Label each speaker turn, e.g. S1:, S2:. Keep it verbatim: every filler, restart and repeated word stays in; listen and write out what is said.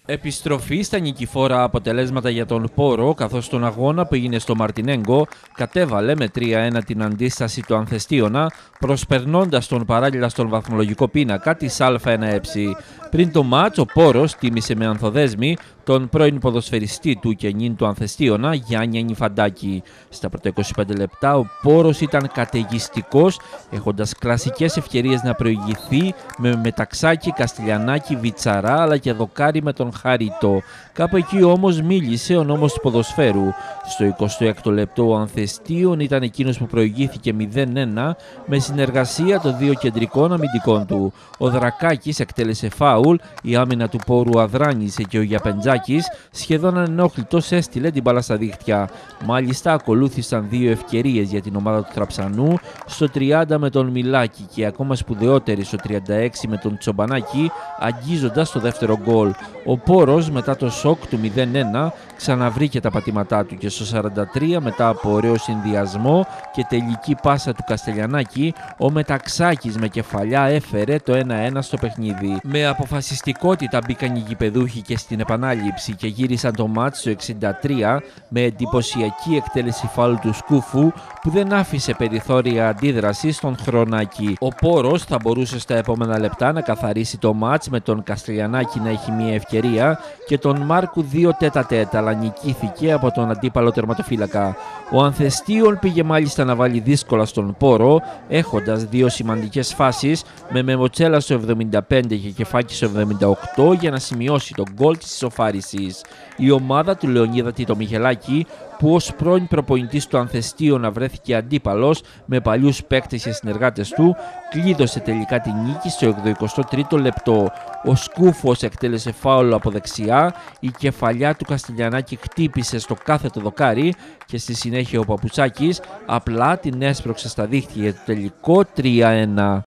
S1: Επιστροφή στα νικηφόρα αποτελέσματα για τον Πόρο, καθώς στον αγώνα που έγινε στο Μαρτινέγκο κατέβαλε με τρία ένα την αντίσταση του Ανθεστίωνα, προσπερνώντας τον παράλληλα στον βαθμολογικό πίνακα της Α ένα Ε. Πριν το μάτς, ο Πόρος τίμησε με ανθοδέσμη τον πρώην ποδοσφαιριστή του και νυν του Ανθεστίωνα, Γιάννη Ανιφαντάκη. Στα πρώτα είκοσι πέντε λεπτά ο Πόρος ήταν καταιγιστικός, έχοντας κλασικές ευκαιρίες να προηγηθεί με Μεταξάκη, Καστιλιανάκη, Βιτσαρά αλλά και δοκάρι με τον Χαρίτο. Κάπου εκεί όμως μίλησε ο νόμος του ποδοσφαίρου. Στο εικοστό έκτο λεπτό ο Ανθεστίων ήταν εκείνος που προηγήθηκε μηδέν ένα με συνεργασία των δύο κεντρικών αμυντικών του. Ο Δρακάκης εκτέλεσε φάουλ, η άμυνα του Πόρου αδράνησε και ο Γιαπεντζάκης σχεδόν ανενόχλητος έστειλε την μπάλα στα δίχτυα. Μάλιστα ακολούθησαν δύο ευκαιρίες για την ομάδα του Τραψανού, στο τριάντα με τον Μιλάκη και ακόμα σπουδαιότερη στο τριάντα έξι με τον Τσομπανάκη, αγγίζοντας το δεύτερο γκολ. Ο Πόρος μετά το σοκ του μηδέν ένα ξαναβρήκε τα πατήματά του και στο σαράντα τρία μετά από ωραίο συνδυασμό και τελική πάσα του Καστελιανάκη, ο Μεταξάκης με κεφαλιά έφερε το ένα ένα στο παιχνίδι. Με αποφασιστικότητα μπήκαν οι γηπεδούχοι και στην επανάληψη και γύρισαν το μάτς στο εξήντα τρία με εντυπωσιακή εκτέλεση φάουλ του Σκούφου που δεν άφησε περιθώρια αντίδραση στον Χρονάκη. Ο Πόρος θα μπορούσε στα επόμενα λεπτά να καθαρίσει το μάτς με τον Καστελιανάκη να έχει μια ευκαιρία και τον Μάρκου δύο τέτα τέτα, αλλά νικήθηκε από τον αντίπαλο τερματοφύλακα. Ο Ανθεστίων πήγε μάλιστα να βάλει δύσκολα στον Πόρο, έχοντας δύο σημαντικές φάσεις με Μεμοτσέλα στο εβδομήντα πέντε και Κεφάκη στο εβδομήντα οκτώ για να σημειώσει τον γκολ της ισοφάρισης. Η ομάδα του Λεωνίδα Τίτο Μιχελάκη, που ως πρώην προπονητής του Ανθεστίωνα βρέθηκε αντίπαλος με παλιούς παίκτες και συνεργάτες του, κλείδωσε τελικά τη νίκη στο ογδοηκοστό τρίτο λεπτό. Ο Σκούφος εκτέλεσε φάουλ από δεξιά, η κεφαλιά του Καστιλιανάκη χτύπησε στο κάθετο δοκάρι και στη συνέχεια ο Παπουτσάκης απλά την έσπρωξε στα δίχτυα για το τελικό τρία ένα.